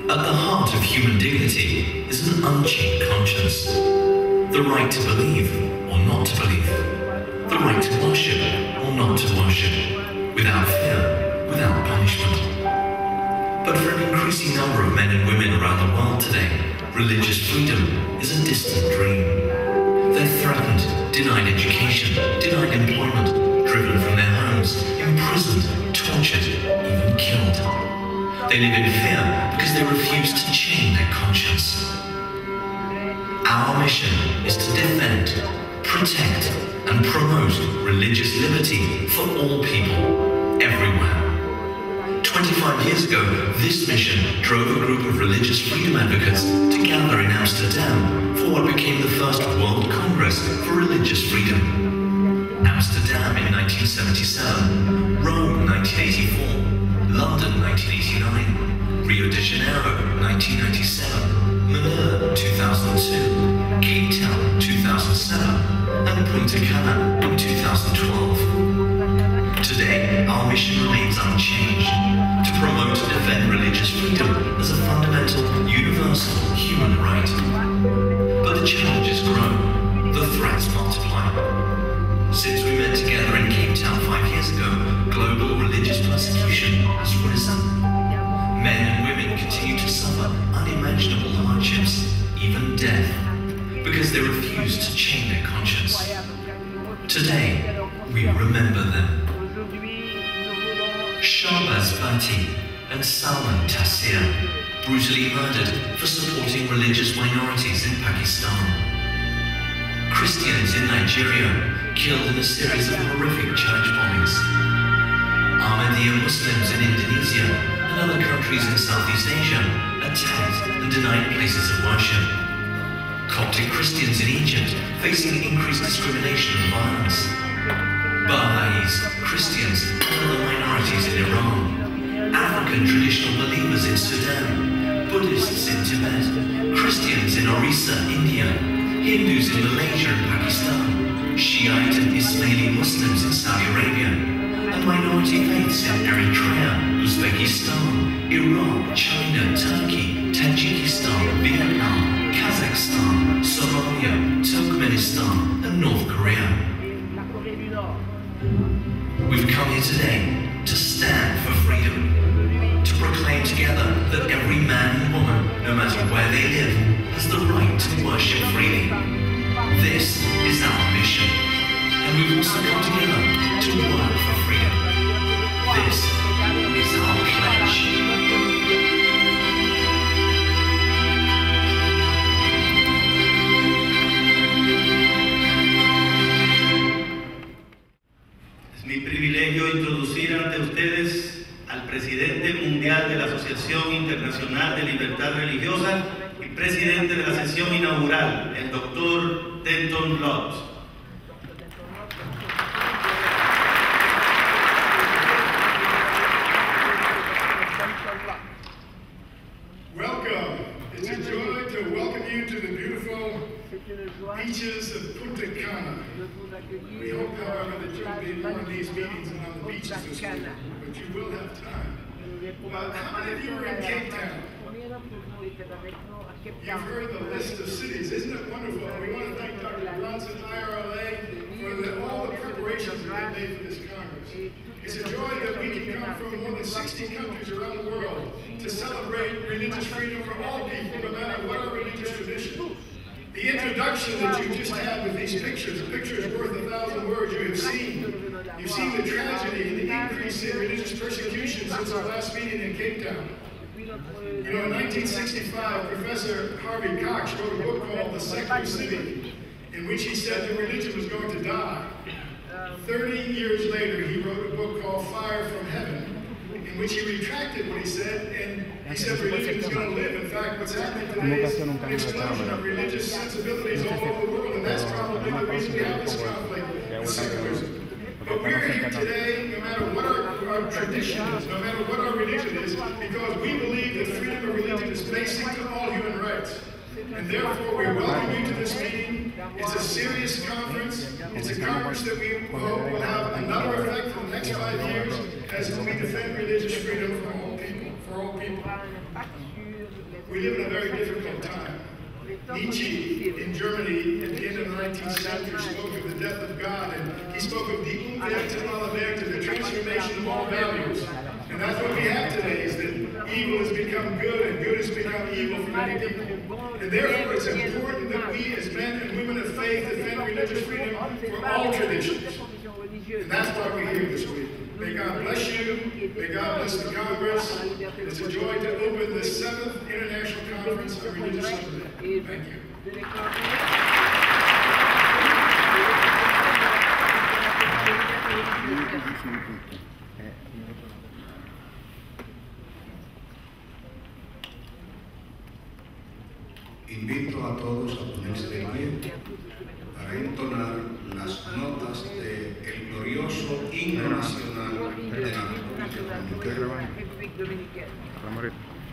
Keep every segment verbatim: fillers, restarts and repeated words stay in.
At the heart of human dignity is an unchained conscience. The right to believe or not to believe. The right to worship or not to worship. Without fear, without punishment. But for an increasing number of men and women around the world today, religious freedom is a distant dream. They're threatened, denied education, denied employment, driven from their homes, imprisoned, tortured, even killed. They live in fear because they refuse to chain their conscience. Our mission is to defend, protect, and promote religious liberty for all people, everywhere. twenty-five years ago, this mission drove a group of religious freedom advocates to gather in Amsterdam for what became the first World Congress for Religious Freedom. Amsterdam in nineteen seventy-seven, Rome nineteen eighty-four, London nineteen eighty-nine, Rio de Janeiro nineteen ninety-seven, Manila two thousand two, Cape Town two thousand seven, and Punta Cana in two thousand twelve. Today, our mission remains unchanged, to promote and defend religious freedom as a fundamental, universal human right. But the challenges grow, the threats multiply. Since we met together in Cape Town five years ago, global religious persecution has risen. Men and women continue to suffer unimaginable hardships, even death, because they refuse to chain their conscience. Today, we remember them. Shahbaz Bhatti and Salman Taseer, brutally murdered for supporting religious minorities in Pakistan. Christians in Nigeria, killed in a series of horrific church bombings. Ahmadiyya Muslims in Indonesia and other countries in Southeast Asia, attacked and denied places of worship. Coptic Christians in Egypt, facing increased discrimination and violence. Baha'is, Christians, and other minorities in Iran, African traditional believers in Sudan, Buddhists in Tibet, Christians in Orissa, India, Hindus in Malaysia and Pakistan, Shiite and Ismaili Muslims in Saudi Arabia, and minority faiths in Eritrea, Uzbekistan, Iraq, China, Turkey, Tajikistan, Vietnam, Kazakhstan, Somalia, Turkmenistan, and North Korea. We've come here today to stand for freedom, to proclaim together that every man and woman, no matter where they live, has the right to worship freely. This is our mission, and we've also come together to work for freedom. This is our pledge. Mi privilegio introducir ante ustedes al presidente mundial de la Asociación Internacional de Libertad Religiosa y presidente de la sesión inaugural, el doctor Denton Lott. Welcome. It's a joy to welcome you to the beautiful beaches of Punta Cana. We hope, however, that you'll be in one of these meetings and on the beaches this week, but you will have time. Uh, how many of you are in Cape Town? You've heard the list of cities. Isn't it wonderful? We want to thank Doctor Bronson, I R L A, for the, all the preparations that they made for this Congress. It's a joy that we can come from more than sixty countries around the world to celebrate religious freedom for all people, no matter what our religious tradition. The introduction that you just had with these pictures, a picture is worth a thousand words. You have seen, you've seen the tragedy and the increase in religious persecution since our last meeting in Cape Town. You know, in nineteen sixty-five, Professor Harvey Cox wrote a book called The Secular City, in which he said that religion was going to die. Thirty years later, he wrote a book called Fire from Heaven, in which he retracted what he said, and he said religion is going to live. In fact, what's happening today is an explosion of religious sensibilities all over the world, and that's probably the reason we have this conflict with secularism. But we're here today, no matter what our, our tradition is, no matter what our religion is, because we believe that freedom of religion is basic to all human rights. And therefore, we welcome you to this meeting. It's a serious conference. It's a conference that we hope will have another effect for the next five years as we defend religious freedom for all people. for all people. We live in a very difficult time. Nietzsche in Germany at the end of the nineteenth century spoke of the death of God, and he spoke of the unveränderliche Werte, the transformation of all values. And that's what we have today, is that evil has become good and good has become evil for many people. And therefore it's important that we as men and women of faith defend religious freedom for all traditions. And that's why we're here this week. May God bless you. May God bless the Congress. It's a joy to open the seventh International Conference on Religious Liberty. Thank you. Invito a todos a ponerse de pie para entonar las notas del glorioso himno nacional de la República Dominicana.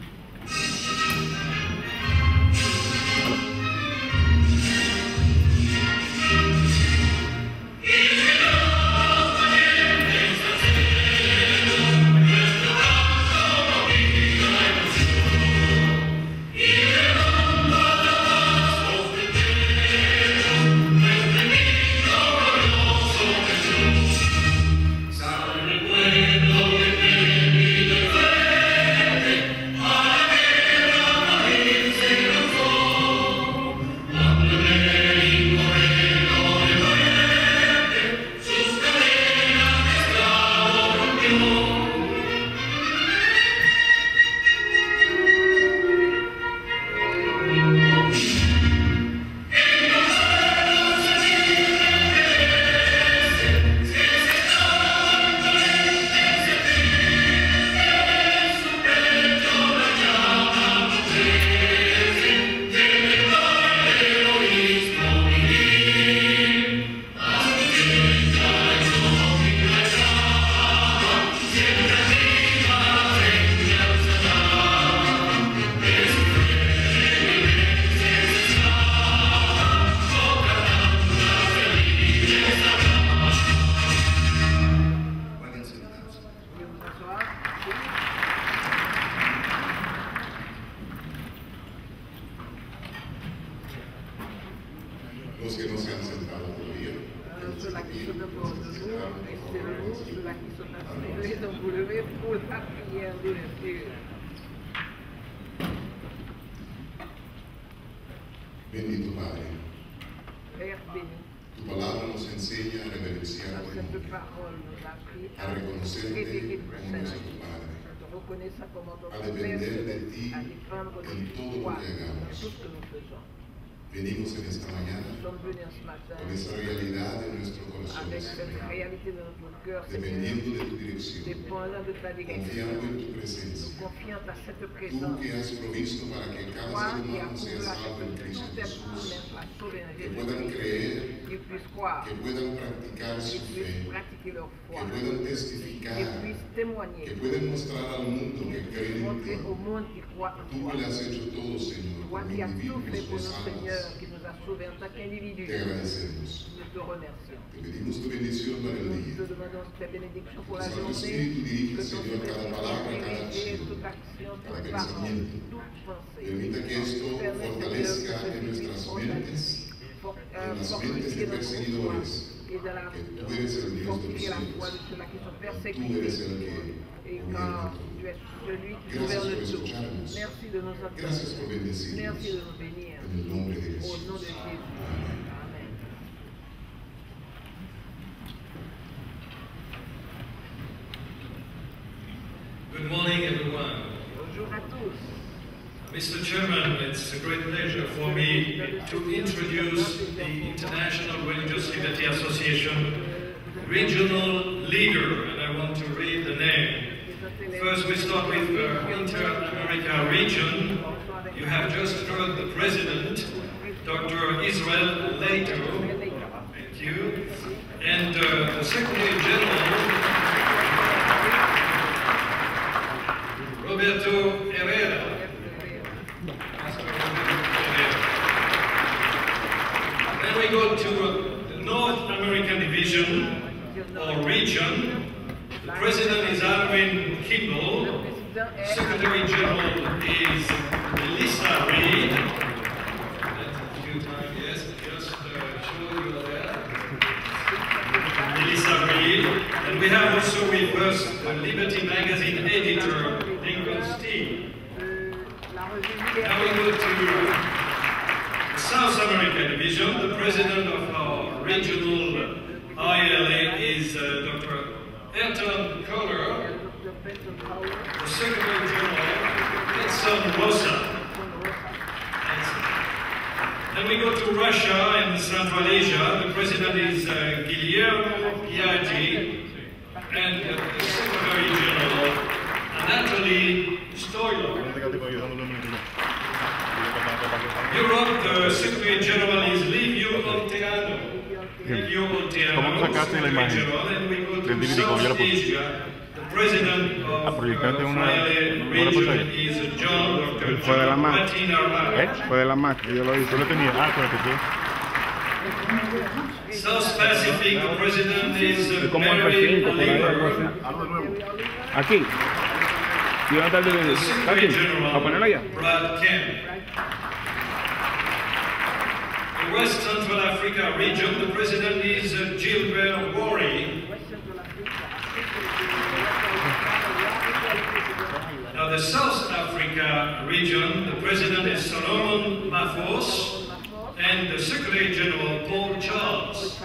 Los que no se han sentado todavía, ceux-là qui sont debout de nous, restez debout, ceux-là qui sont assis, donc vous levez pour la prière de l'Esprit. Bendito Padre, Père béni, tu palabra nos enseña a reverenciarte, cette parole nous a appris a à reconocerte révérer le como nuestro Seigneur, Padre, de reconnaître ça comme notre a Père, depender de ti à dépendre de en todo toi lo que dans hagamos. tout ce que nous faisons. Venimos en esta mañana Nous sommes venus ce matin con esa realidad en nuestro corazón, avec cette réalité de notre cœur, dependiendo Seigneur, de tu dirección, dépendant de ta direction, confiando en tu nous presencia. confions à cette Tú présence. que has provisto para que cada Toi ser qui as humano sea pourvu à salvo en ce que Cristo tout être humain Jesús, soit sauvé en que puedan Jésus-Christ, creer, qu'ils puissent croire, que puedan practicar su qu'ils fe, puissent pratiquer leur foi, que puedan testificar, qu'ils puissent témoigner, que puedan mostrar al mundo que creen en montrer ti. au monde qui croit en Tú toi. que le has hecho todo, Señor, Toi como qui as tout fait individuos pour o nous, Seigneur, almas. qui nous a sauvés en tant qu'individus. Te agradecemos. Nous te remercions. Te pedimos tu bendición para el Nous día. te demandons ta bénédiction pour la Que Santo journée, Espíritu dirija, que ton Señor, cada Esprit palabra, cada dirige acción, toute action, cada toute parole, pensamiento. toute pensée. Permita que esto Permets, fortalezca Seigneur, en que nuestras ce mentes, for- en euh, las mentes fortifier de notre foi perseguidores, et de la que tú eres el Dios de los fortifier la foi de cielos. ceux-là qui sont Tú eres persécutés. el que Et gobierna quand todo. tu es celui qui Gracias gouverne por tout. escucharnos. Merci de nous Gracias entendre. por bendecirnos. Merci de nous bénir. En el nombre de Au Jesús. nom de Jésus. Amén. Amen. Good morning, everyone. Bonjour à tous. Mister Chairman, it's a great pleasure for me to introduce the International Religious Liberty Association regional leader, and I want to read the name. First, we start with the Inter-America region. You have just heard the president, Doctor Israel Leito. Thank you. And uh, the Secretary General, Roberto Herrera. Then we go to the North American Division or region. The president is Alvin Kimball, Secretary General is Melissa Reid. That's a few times, yes, just uh, show you there. Melissa Reid. And we have also with us the Liberty Magazine editor, Lincoln Steve. Now we go to the South America Division. The president of our regional I L A is uh, Doctor Elton Kohler. The Secretary General, Edson Rosa. Then we go to Russia and Central Asia. The President is uh, Guillermo Piaggi, and uh, the Secretary General, Anatoly Stoylov. Europe, the Secretary General is Livio Olteano. Livio Olteano, Secretary General, and we go to South Asia. President of uh, region is John Doctor Fue de la Mac. Martin Armand. ¿Eh? Fue de la Mac, yo lo hice. Yo lo tenía. Ah, South Pacific, the president is uh, ¿Cómo es Mary el cinco? Oliver. Aquí. ¿Y dónde está el de The Secretary aquí? ¿A ponerlo allá? General, Brad Kemp. The West Central Africa region, the president is uh, Gilbert Worry. Now the South Africa region, the president is Solomon Mafos, and the Secretary General Paul Charles.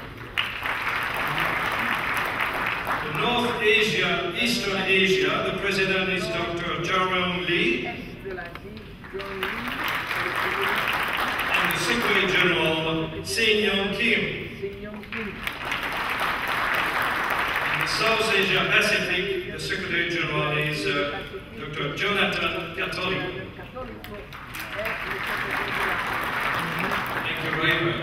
The North Asia, Eastern Asia, the president is Doctor Jerome Lee, and the Secretary General Sin Yong Kim. South Asia Pacific, the Secretary General is uh, Doctor Jonathan Catholic. Thank you very much.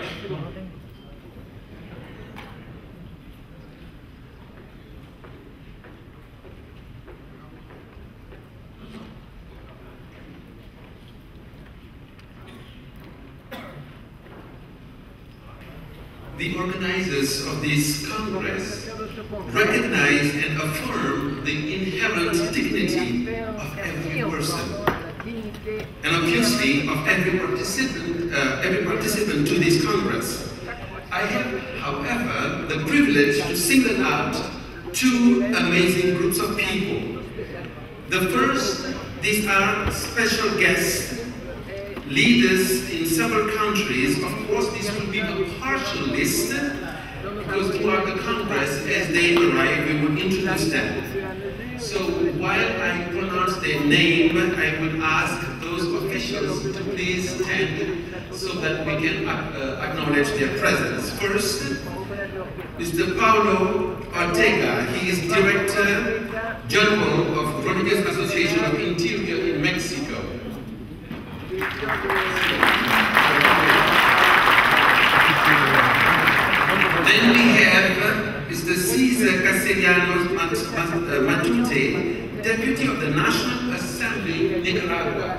The organizers of this Congress recognize and affirm the inherent dignity of every person, and obviously of every participant, uh, every participant to this Congress. I have, however, the privilege to single out two amazing groups of people. The first, these are special guests, leaders in several countries. Of course, this will be a partial list, because throughout the Congress, as they arrive, we will introduce them. So while I pronounce their name, I will ask those officials to please stand so that we can uh, acknowledge their presence. First, Mister Paulo Ortega. He is Director General of Rodriguez Association of Interior in Mexico. Then we have Mister Cesar Castellanos Matute, Deputy of the National Assembly, Nicaragua.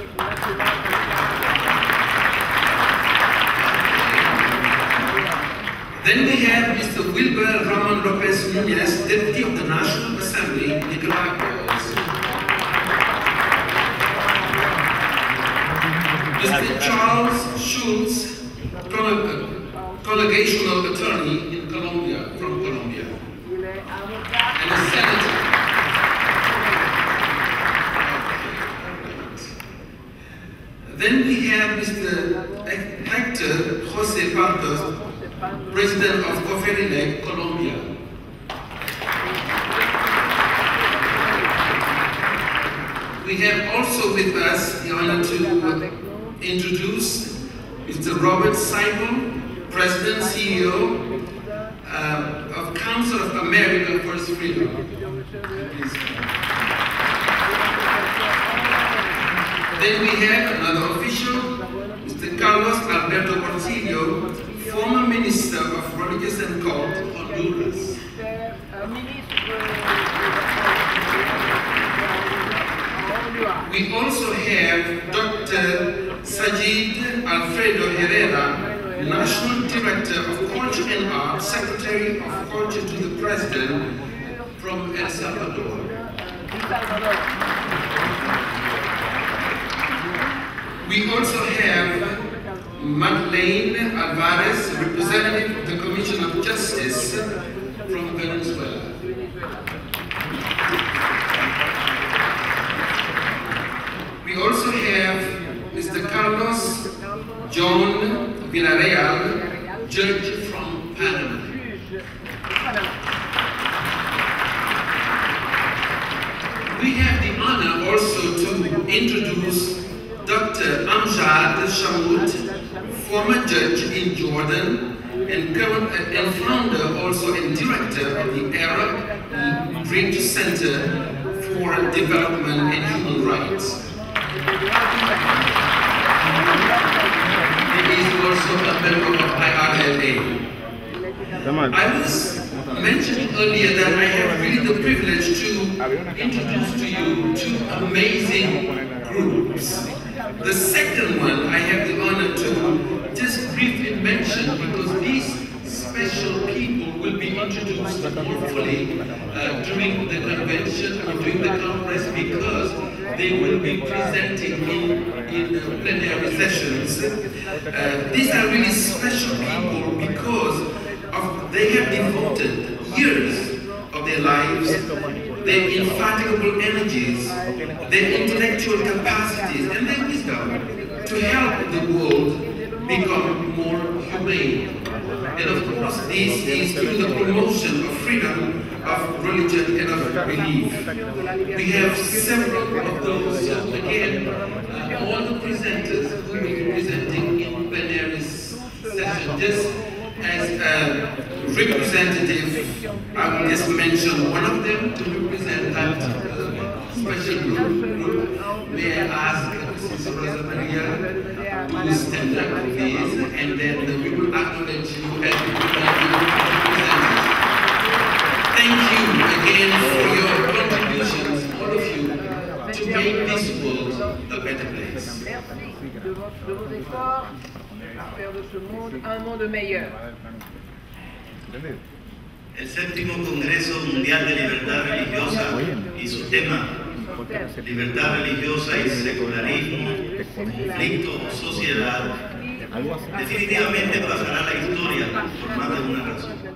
Then we have Mister Wilber Ramon Lopez Nunez, Deputy of the National Assembly, Nicaragua also. Mister Charles Schultz, Congregational Attorney in Colombia, from Colombia, and a Senator. Then we have Mister Hector Jose Pardos, President of Coferile, Colombia. We have also with us the honor to introduce Mister Robert Seibel, President, C E O uh, of Council of America for Freedom. Please. Then we have another official, Mister Carlos Alberto Portillo, former Minister of Rodriguez and Court, Honduras. We also have Doctor Sajid Alfredo Herrera, National Director of Culture and Art, Secretary of Culture to the President from El Salvador. We also have Madeleine Alvarez, representative of the Commission of Justice from Venezuela. We also have Mister Carlos John Villarreal, judge from Panama. We have the honor also to introduce Doctor Amjad Shamout, former judge in Jordan and, current, uh, and founder also and director of the Arab Drink Center for Development and Human Rights. He is also a member of I R L A. I was mentioning earlier that I have really the privilege to introduce to you two amazing groups. The second one I have the honor to just briefly mention because these special people will be introduced hopefully uh, during the convention or during the conference because they will be presenting in, in uh, plenary sessions. Uh, these are really special people because of, they have devoted years of their lives, their infatigable energies, their intellectual capacities, and their wisdom to help the world become more humane. And of course, this is through the promotion of freedom of religion and of belief. We have several of those, so again, uh, all the presenters who will be presenting in plenary session. Just as a representative, I will just mention one of them to represent that uh, special group. May I ask Sister Rosa Maria to stand up, please, and then we will acknowledge you as representatives. Thank you again for your contributions, all of you, to make this world a better place. Merci de, vos, de vos efforts à faire de ce monde un monde meilleur. El séptimo Congreso Mundial de Libertad Religiosa y su tema, libertad religiosa y secularismo, conflicto o sociedad, definitivamente pasará a la historia por más de una razón.